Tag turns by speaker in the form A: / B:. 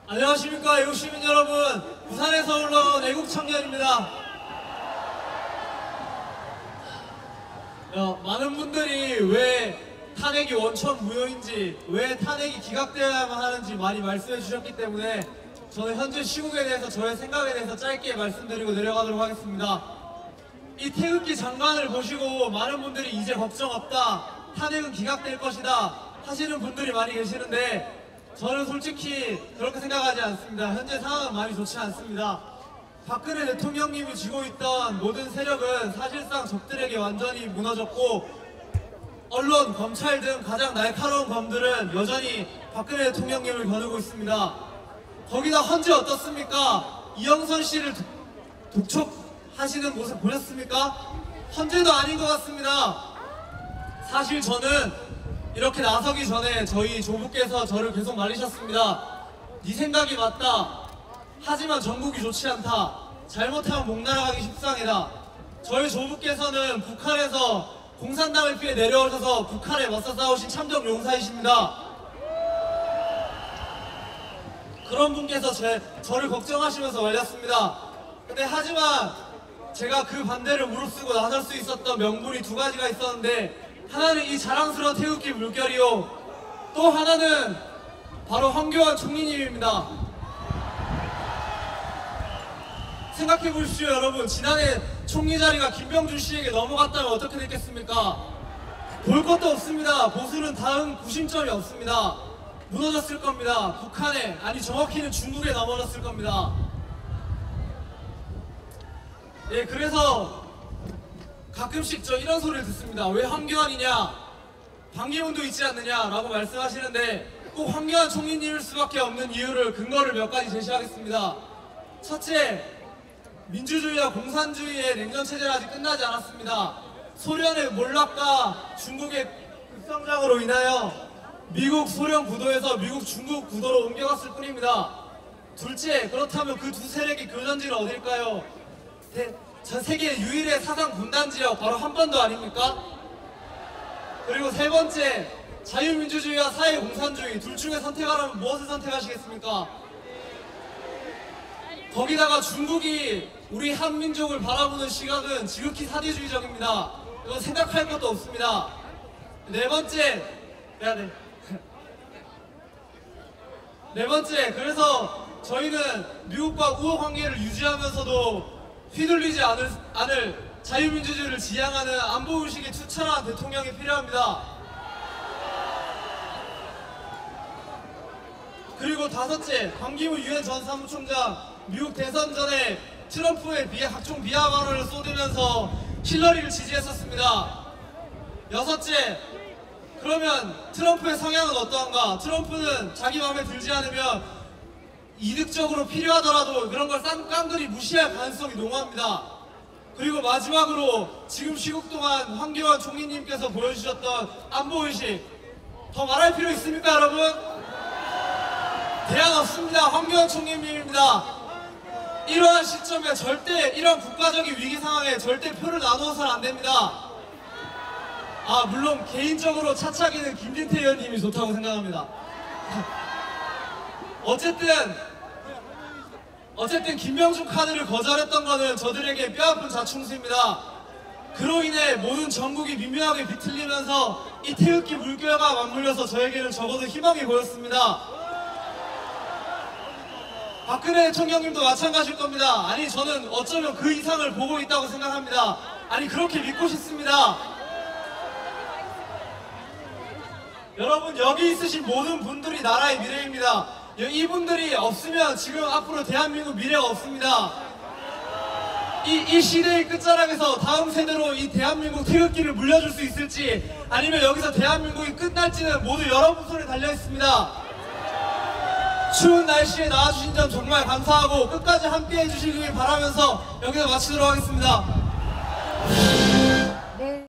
A: 안녕하십니까 애국 시민 여러분, 부산에서 올라온 애국 청년입니다. 많은 분들이 왜 탄핵이 원천 무효인지, 왜 탄핵이 기각되어야만 하는지 많이 말씀해 주셨기 때문에 저는 현재 시국에 대해서 저의 생각에 대해서 짧게 말씀드리고 내려가도록 하겠습니다. 이 태극기 장관을 보시고 많은 분들이 이제 걱정 없다, 탄핵은 기각될 것이다 하시는 분들이 많이 계시는데 저는 솔직히 그렇게 생각하지 않습니다. 현재 상황은 많이 좋지 않습니다. 박근혜 대통령님이 쥐고 있던 모든 세력은 사실상 적들에게 완전히 무너졌고, 언론, 검찰 등 가장 날카로운 검들은 여전히 박근혜 대통령님을 겨누고 있습니다. 거기다 헌재 어떻습니까? 이영선 씨를 독촉하시는 모습 보셨습니까? 헌재도 아닌 것 같습니다. 사실 저는 이렇게 나서기 전에 저희 조부께서 저를 계속 말리셨습니다. 네 생각이 맞다. 하지만 전국이 좋지 않다. 잘못하면 목 날아가기 십상이다. 저희 조부께서는 북한에서 공산당을 피해 내려오셔서 북한에 맞서 싸우신 참전 용사이십니다. 그런 분께서 저를 걱정하시면서 말렸습니다. 근데 하지만 제가 그 반대를 무릅쓰고 나설 수 있었던 명분이 두 가지가 있었는데, 하나는 이 자랑스러운 태극기 물결이요, 또 하나는 바로 황교안 총리님입니다. 생각해 보십시오 여러분, 지난해 총리 자리가 김병준 씨에게 넘어갔다면 어떻게 됐겠습니까? 볼 것도 없습니다. 보수는 다음 구심점이 없습니다. 무너졌을 겁니다. 북한에, 아니 정확히는 중국에 넘어졌을 겁니다. 예, 그래서 가끔씩 저 이런 소리를 듣습니다. 왜 황교안이냐, 반기문도 있지 않느냐 라고 말씀하시는데, 꼭 황교안 총리님일 수밖에 없는 이유를, 근거를 몇 가지 제시하겠습니다. 첫째, 민주주의와 공산주의의 냉전체제는 아직 끝나지 않았습니다. 소련의 몰락과 중국의 급성장으로 인하여 미국 소련 구도에서 미국 중국 구도로 옮겨갔을 뿐입니다. 둘째, 그렇다면 그 두 세력의 교전지는 어딜까요? 전 세계 유일의 사상 분단 지역, 바로 한반도 아닙니까? 그리고 세 번째, 자유민주주의와 사회공산주의, 둘 중에 선택하라면 무엇을 선택하시겠습니까? 거기다가 중국이 우리 한민족을 바라보는 시각은 지극히 사대주의적입니다. 이건 생각할 것도 없습니다. 네 번째, 그래서 저희는 미국과 우호 관계를 유지하면서도 휘둘리지 않을 자유민주주의를 지향하는 안보의식이 투철한 대통령이 필요합니다. 그리고 다섯째, 반기문 유엔 전 사무총장 미국 대선 전에 트럼프의 각종 비하 발언을 쏟으면서 힐러리를 지지했었습니다. 여섯째, 그러면 트럼프의 성향은 어떠한가? 트럼프는 자기 마음에 들지 않으면 이득적으로 필요하더라도 그런 걸 깡그리 무시할 가능성이 농후합니다. 그리고 마지막으로 지금 시국 동안 황교안 총리님께서 보여주셨던 안보의식, 더 말할 필요 있습니까 여러분? 대안 없습니다. 황교안 총리님입니다. 이러한 시점에 절대, 이런 국가적인 위기 상황에 절대 표를 나누어서는 안 됩니다. 물론 개인적으로 차차기는 김진태 의원님이 좋다고 생각합니다. 어쨌든 김병준 카드를 거절했던 것은 저들에게 뼈아픈 자충수입니다. 그로 인해 모든 전국이 미묘하게 비틀리면서 이 태극기 물결과 맞물려서 저에게는 적어도 희망이 보였습니다. 박근혜 대통령님도 마찬가지일 겁니다. 아니 저는 어쩌면 그 이상을 보고 있다고 생각합니다. 아니 그렇게 믿고 싶습니다. 여러분, 여기 있으신 모든 분들이 나라의 미래입니다. 이분들이 없으면 지금 앞으로 대한민국 미래가 없습니다. 이 시대의 끝자락에서 다음 세대로 이 대한민국 태극기를 물려줄 수 있을지, 아니면 여기서 대한민국이 끝날지는 모두 여러분 손에 달려있습니다. 추운 날씨에 나와주신 점 정말 감사하고 끝까지 함께 해주시길 바라면서 여기서 마치도록 하겠습니다.